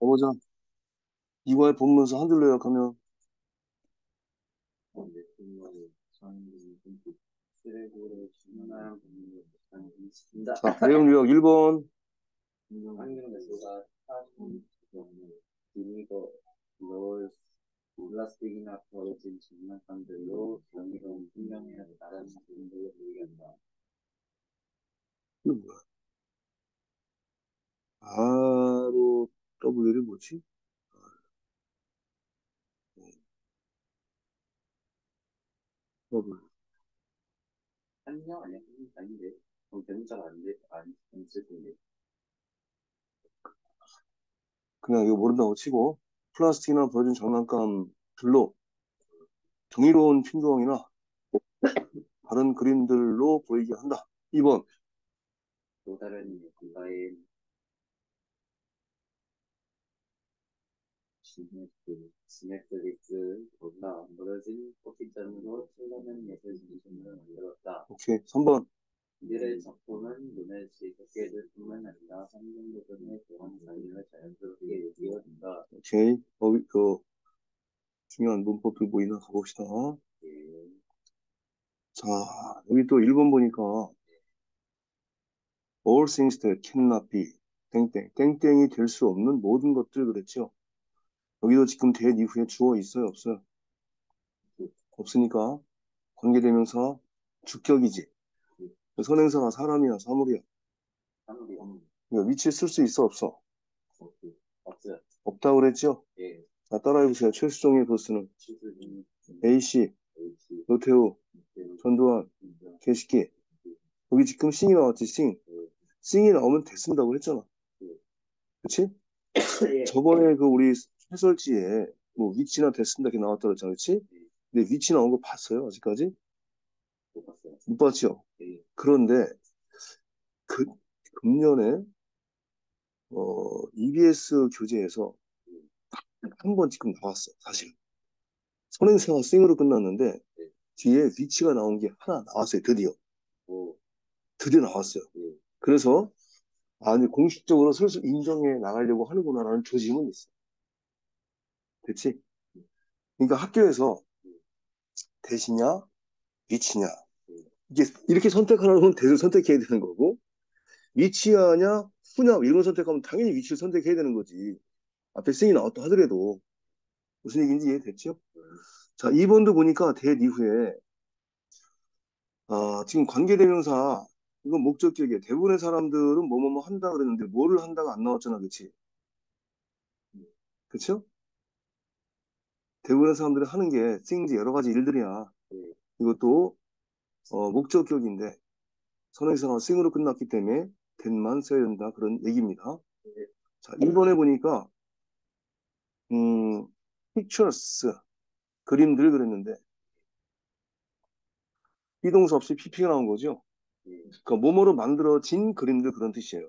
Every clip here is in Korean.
가보자. 이과의 본문서 한 줄로 요약하면 자, 내용 요약 1번. 플라스틱이나 버려진 장난감들로 경이로운 풍경이나 다른 작품들을 보이게 한다. 이거 뭐야? 바로 W를 뭐지? W. 한명 아니야? 아닌데. 대문자가 아닌데? 아니, 있을 텐데. 그냥 이거 모른다고 치고 플라스틱이나 버려진 장난감들로 경이로운 풍경이나 다른 그림들로 보이게 한다. 2번. 또 다른 누군가의 스낵플릭스보다 멀어진 꽃깃장으로 출렁이는 예술 작품을 만들었다. 오케이. 3번. 이들의 작품은 눈을 즐겁게 해줄 뿐만 아니라 환경보존의 교환 자유를 자연스럽게 느끼어준다. 오케이. 중요한 문법들 보이나 가봅시다. 예. 자, 여기 또 1번 보니까 all things that cannot be 땡땡이 될 수 없는 모든 것들 그랬죠. 여기도 지금 대 이후에 주어 있어요, 없어요? 없으니까 관계대명사 주격이지. 선행사가 사람이야, 사물이야. 사물이요. 이거 위치에 쓸 수 있어, 없어? 없어요. 없다고 그랬죠? 예. 자, 따라해보세요. 최수종의 보스는 치수진, A씨, H, 노태우, 전두환, 개식기. 여기 지금 싱이 나왔지, 싱. 싱이 나오면 됐습니다고 했잖아. 그치? 예. 저번에 그 우리 해설지에 뭐 위치나 됐습니다 이렇게 나왔다 그랬잖아, 그치? 근데 위치 나온 거 봤어요, 아직까지? 못 봤어요. 못 봤죠? 예. 그런데 금년에 EBS 교재에서 한 번 지금 나왔어, 사실. 선행사가 싱으로 끝났는데 예. 뒤에 위치가 나온 게 하나 나왔어요, 드디어. 오. 드디어 나왔어요. 예. 그래서 이제 공식적으로 슬슬 인정해 나가려고 하는구나라는 조짐은 있어. 됐지? 그러니까 학교에서 대시냐, 위치냐. 이게 이렇게 선택하라면 대를 선택해야 되는 거고, 위치하냐, 후냐, 이런 거 선택하면 당연히 위치를 선택해야 되는 거지. 앞에 싱이 나왔다 하더라도. 무슨 얘기인지 이해됐죠? 자, 2번도 보니까 대 이후에, 지금 관계대명사, 이건 목적격이에요. 대부분의 사람들은 뭐뭐뭐 한다 그랬는데, 뭐를 한다가 안 나왔잖아, 그치? 그쵸? 대부분의 사람들이 하는 게 things 여러 가지 일들이야. 이것도 목적격인데 선행사가 thing으로 끝났기 때문에 then만 써야 된다 그런 얘기입니다. 자, 1번에 보니까 pictures 그림들 그랬는데 비동사 없이 pp가 나온 거죠. 그러니까 뭐뭐로 만들어진 그림들 그런 뜻이에요.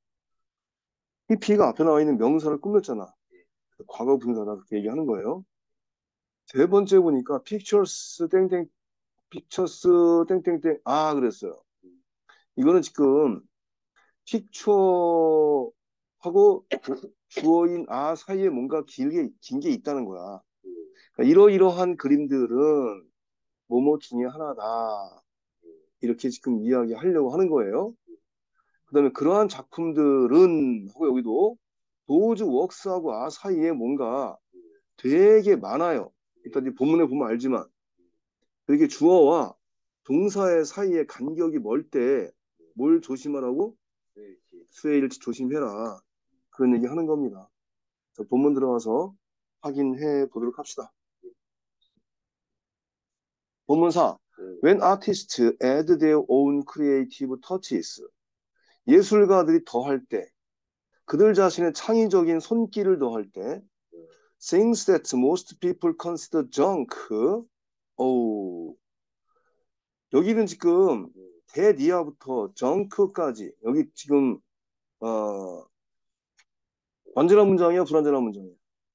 pp가 앞에 나와 있는 명사를 꾸몄잖아. 과거 분사다 그렇게 얘기하는 거예요. 세 번째 보니까 pictures 땡땡 pictures 땡땡땡 그랬어요. 이거는 지금 픽처하고 주어인 사이에 뭔가 긴 게 있다는 거야. 그러니까 이러이러한 그림들은 뭐뭐 중에 하나다. 이렇게 지금 이야기하려고 하는 거예요. 그 다음에 그러한 작품들은 하고 여기도 도즈 웍스하고 사이에 뭔가 되게 많아요. 일단 이 본문에 보면 알지만 이렇게 주어와 동사의 사이에 간격이 멀 때 뭘 조심하라고? 수혜일치 조심해라. 그런 얘기 하는 겁니다. 자, 본문 들어가서 확인해 보도록 합시다. 본문사. When artists add their own creative touches. 예술가들이 더할 때, 그들 자신의 창의적인 손길을 더할 때, things that most people consider junk. 여기는 지금 대니아부터 junk까지 여기 지금 완전한 문장이야, 불완전한 문장이야?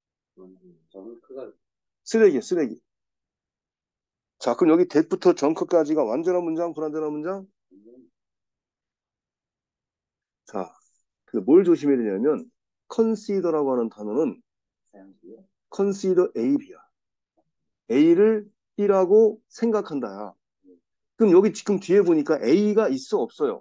쓰레기. 자, 그럼 여기 that부터 junk까지가 완전한 문장, 불완전한 문장? 자, 뭘 조심해야 되냐면 consider라고 하는 단어는 사용시요? consider A야. A를 B라고 생각한다야. 그럼 여기 지금 뒤에 보니까 A가 있어 없어요?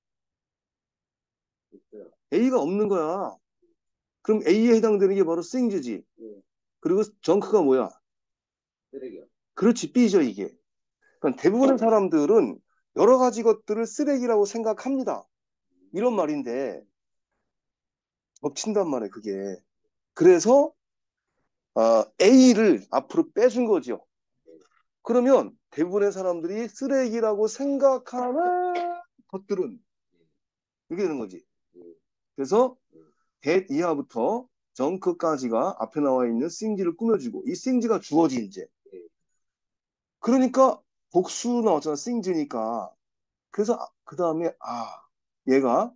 있어요. A가 없는 거야. 그럼 A에 해당되는 게 바로 things지. 예. 그리고 junk가 뭐야? 쓰레기요. 그렇지, B죠, 이게. 그러니까 대부분의 사람들은 여러 가지 것들을 쓰레기라고 생각합니다. 이런 말인데 겹친단 말이에요, 그게. 그래서 A를 앞으로 빼준 거죠. 그러면 대부분의 사람들이 쓰레기라고 생각하는 것들은 이렇게 되는 거지. 예. 그래서 that 이하부터 정크까지가 앞에 나와 있는 싱지를 꾸며주고 이 싱지가 주어지 이제. 예. 그러니까 복수 나왔잖아, 싱지니까. 그래서 그 다음에 얘가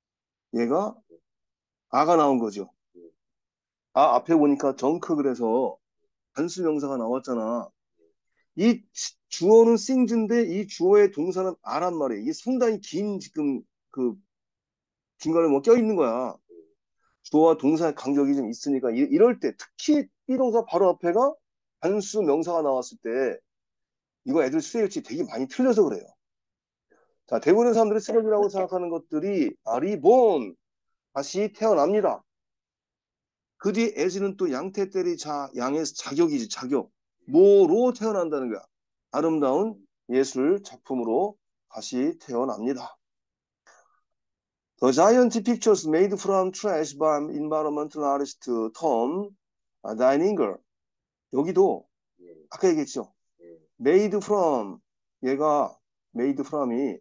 아가 나온 거죠. 앞에 보니까 정크 그래서 단수 명사가 나왔잖아. 이 주어는 싱즈인데 이 주어의 동사는 아란 말이에요. 이게 상당히 긴 지금 그 중간에 뭐 껴있는 거야. 주어와 동사의 간격이 좀 있으니까 이럴 때 특히 비동사 바로 앞에가 단수 명사가 나왔을 때 이거 애들 수일치 되게 많이 틀려서 그래요. 자, 대부분의 사람들이 쓰레기라고 생각하는 것들이 리본 다시 태어납니다. 그 뒤에 as는 또 양태 때리 양의 자격이지, 자격. 뭐로 태어난다는 거야. 아름다운 예술 작품으로 다시 태어납니다. The giant pictures made from trash by environmental artist Tom Deininger. 여기도 예. 아까 얘기했죠. 예. made from 얘가 made from이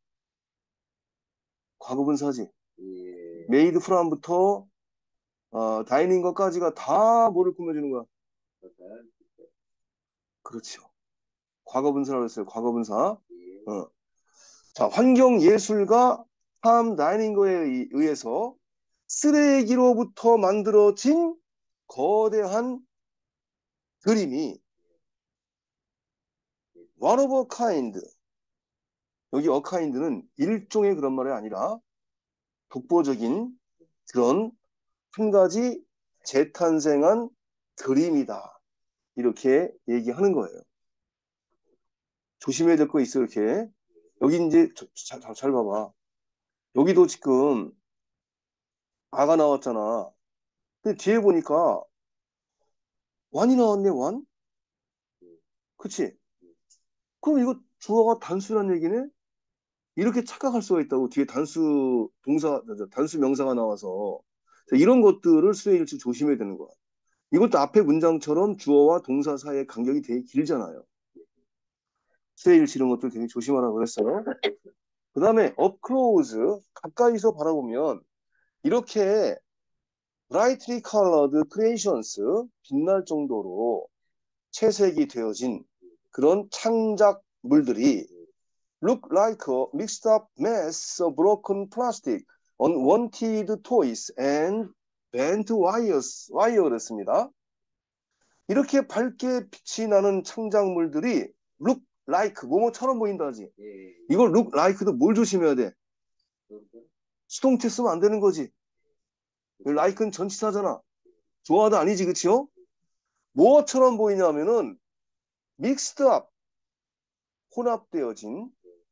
과거분사지. 예. made from부터 Deininger까지가 다 뭐를 꾸며주는 거야. 그럴까요? 그렇죠. 과거분사라고 했어요. 과거분사. 예. 자, 환경예술가 탐 다이닝거에 의해서 쓰레기로부터 만들어진 거대한 그림이 one of a kind. 여기 a kind는 일종의 그런 말이 아니라 독보적인 그런 한 가지 재탄생한 그림이다. 이렇게 얘기하는 거예요. 조심해야 될 거 있어, 이렇게. 여기 이제 잘 봐봐. 여기도 지금 아가 나왔잖아. 근데 뒤에 보니까 완이 나왔네, 완? 그치? 그럼 이거 주어가 단수란 얘기네? 이렇게 착각할 수가 있다고. 뒤에 단수 동사, 단수 명사가 나와서. 이런 것들을 수요일치 조심해야 되는 거야. 이것도 앞에 문장처럼 주어와 동사 사이의 간격이 되게 길잖아요. 수요일치 이런 것들 되게 조심하라고 그랬어요. 그 다음에 up close, 가까이서 바라보면 이렇게 brightly colored creations, 빛날 정도로 채색이 되어진 그런 창작물들이 look like a mixed up mess of broken plastic, unwanted toys, and bent wire였습니다. 이렇게 밝게 빛이 나는 창작물들이 look like, 뭐뭐처럼 보인다 하지. 예. 이걸 look like도 뭘 조심해야 돼? 그런데 수동태 쓰면 안 되는 거지. like는 전치사잖아. 좋아도 아니지, 그치요? 뭐처럼 보이냐면은 mixed up, 혼합되어진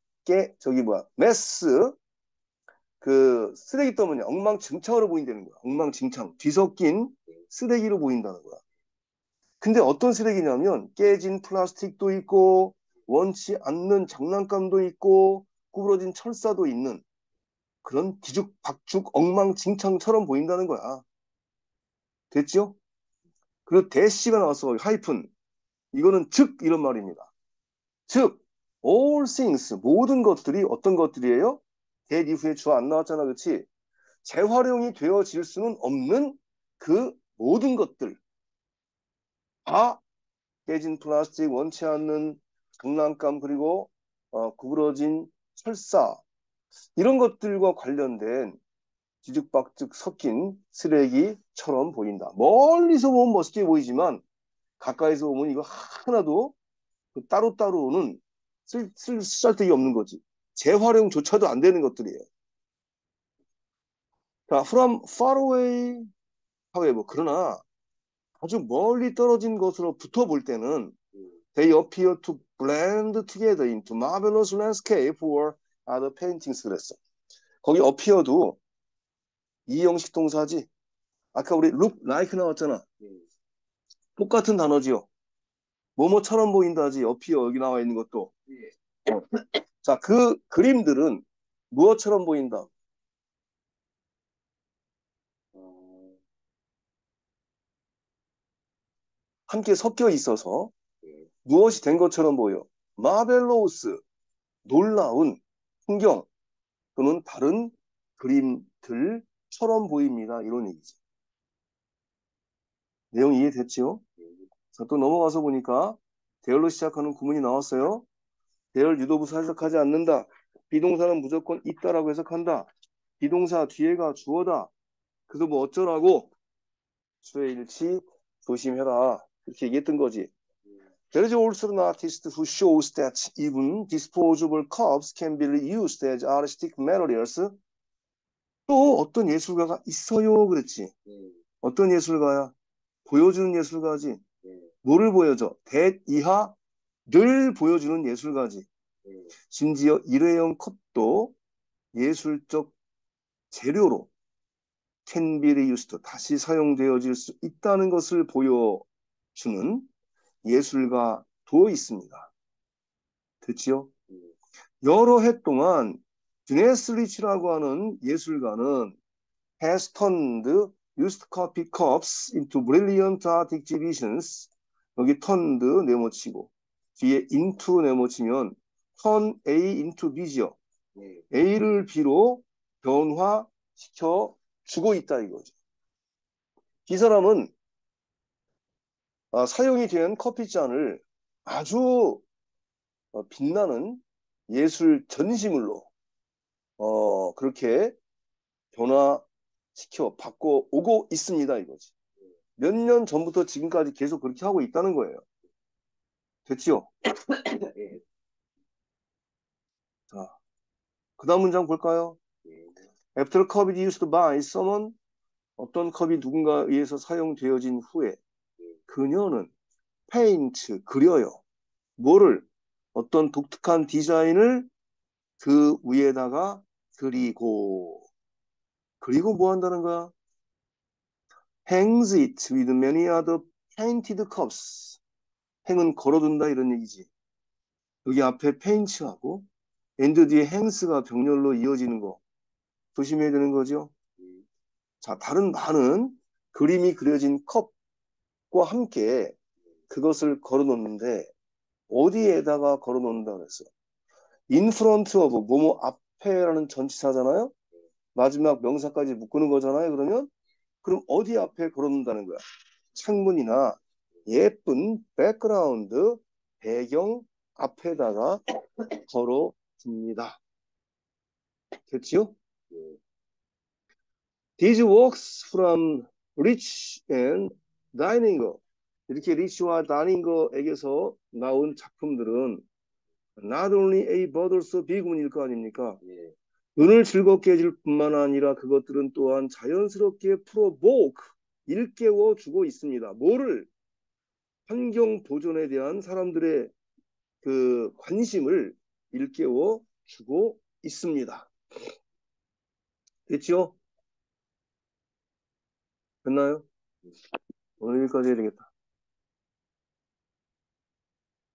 메스, 그 쓰레기 떠면 엉망진창으로 보인다는 거야. 엉망진창. 뒤섞인 쓰레기로 보인다는 거야. 근데 어떤 쓰레기냐면 깨진 플라스틱도 있고 원치 않는 장난감도 있고 구부러진 철사도 있는 그런 뒤죽박죽 엉망진창처럼 보인다는 거야. 됐죠? 그리고 대시가 나왔어. 하이픈. 이거는 즉 이런 말입니다. 즉 all things, 모든 것들이 어떤 것들이에요? that 이후에 주어 안 나왔잖아, 그렇지? 재활용이 되어질 수는 없는 그 모든 것들, 다 깨진 플라스틱, 원치 않는 장난감, 그리고 구부러진 철사, 이런 것들과 관련된 뒤죽박죽 섞인 쓰레기처럼 보인다. 멀리서 보면 멋있게 보이지만 가까이서 보면 이거 하나도 따로따로는 쓸데기 없는 거지. 재활용조차도 안 되는 것들이에요. 자, from far away, however, 그러나 아주 멀리 떨어진 것으로 붙어볼 때는 they appear to blend together into marvelous landscape or other paintings 그랬어. 거기 appear도 이 형식 동사지. 아까 우리 look like 나왔잖아. 똑같은 단어지요. 뭐뭐처럼 보인다지. appear 여기 나와 있는 것도. 자, 그 그림들은 무엇처럼 보인다? 함께 섞여 있어서 무엇이 된 것처럼 보여. 마벨로우스, 놀라운 풍경 또는 다른 그림들처럼 보입니다. 이런 얘기지. 내용 이해됐죠? 자, 또 넘어가서 보니까 대열로 시작하는 구문이 나왔어요. 대열 유도부사 해석하지 않는다. 비동사는 무조건 있다라고 해석한다. 비동사 뒤에가 주어다. 그래서 뭐 어쩌라고? 수의 일치 조심해라. 이렇게 얘기했던 거지. There is also an artist who shows that even disposable cups can be used as artistic materials. 또 어떤 예술가가 있어요. 그랬지. 어떤 예술가야? 보여주는 예술가지. 뭐를 보여줘? 대 이하를 보여주는 예술가지. 심지어 일회용 컵도 예술적 재료로 can be reused, 다시 사용되어질 수 있다는 것을 보여주는 예술가도 있습니다. 됐지요? 여러 해 동안 드네스 리치라고 하는 예술가는 has turned used coffee cups into brilliant art exhibitions. 여기 turned 네모치고 뒤에 into 네모치면 turn A into B죠. A를 B로 변화시켜 주고 있다 이거죠. 이 사람은 사용이 된 커피잔을 아주 빛나는 예술 전시물로 그렇게 변화시켜 바꿔오고 있습니다 이거지. 몇 년 전부터 지금까지 계속 그렇게 하고 있다는 거예요. 됐지요? 자, 그 다음 문장 볼까요? After a cup is used by someone, 어떤 컵이 누군가에 의해서 사용되어진 후에 그녀는 paint, 그려요. 뭐를? 어떤 독특한 디자인을 그 위에다가 그리고 뭐 한다는 거야? hangs it with many other painted cups. 행은 걸어둔다 이런 얘기지. 여기 앞에 paint하고 and 뒤에 hangs가 병렬로 이어지는 거 조심해야 되는 거죠. 자, 다른 많은 그림이 그려진 컵과 함께 그것을 걸어놓는데 어디에다가 걸어놓는다 그랬어? in front of 뭐뭐 앞에라는 전치사잖아요. 마지막 명사까지 묶는 거잖아요. 그럼 어디 앞에 걸어놓는다는 거야? 창문이나 예쁜 백그라운드 배경 앞에다가 걸어둡니다. 됐지요? These works from Rich and Deininger. 이렇게 리치와 다닝거에게서 나온 작품들은 not only A but also B군일 거 아닙니까? 눈을 즐겁게 해줄 뿐만 아니라 그것들은 또한 자연스럽게 provoke, 일깨워 주고 있습니다. 뭐를? 환경 보존에 대한 사람들의 그 관심을 일깨워 주고 있습니다. 됐죠? 됐나요? 오늘 여기까지 해야 되겠다.